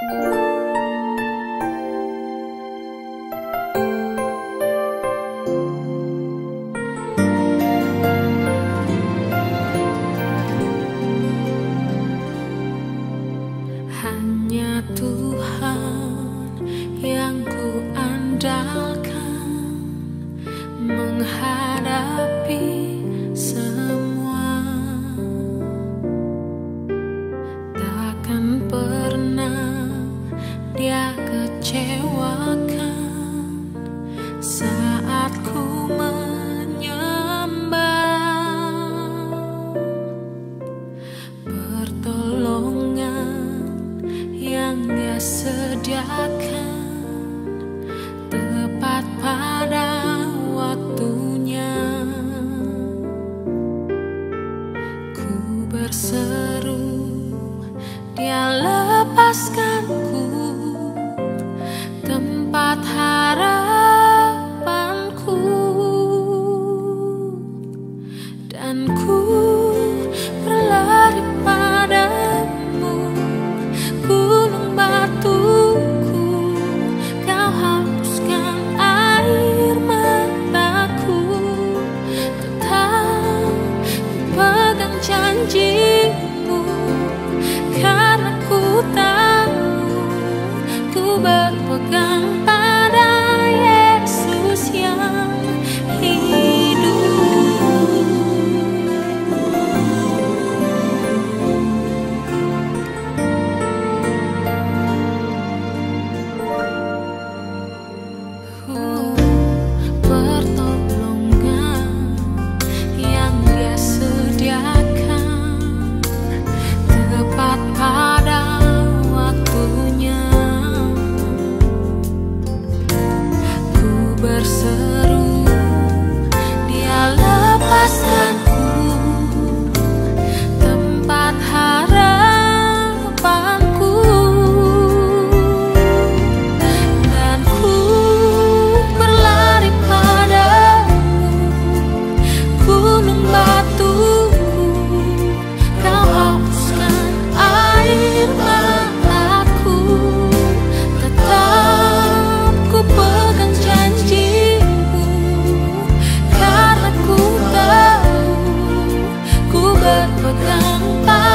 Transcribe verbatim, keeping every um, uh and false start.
Hanya Tuhan yang ku andalkan menghadapi semua. Takkan pernah Dia kecewakan saat ku menyembah. Pertolongan yang Dia sediakan tepat pada waktunya. Ku berseru, Dia lepaskanku tempat harapanku, dan ku berlari padamu. Gunung batuku, Kau hapuskan air mataku. Tetap ku pegang janji-Mu, karena ku tahu ku berpegang pada Yesus yang hidup. Pertolongan yang Dia sediakan tepat pada waktunya. Ku berseru, Dia lepaskanku tempat harapanku, dan ku berlari padamu. Gunung batuku, Kau hapuskan air mataku. Tetap ku pegang janji-Mu, karena ku tahu ku berpegang pada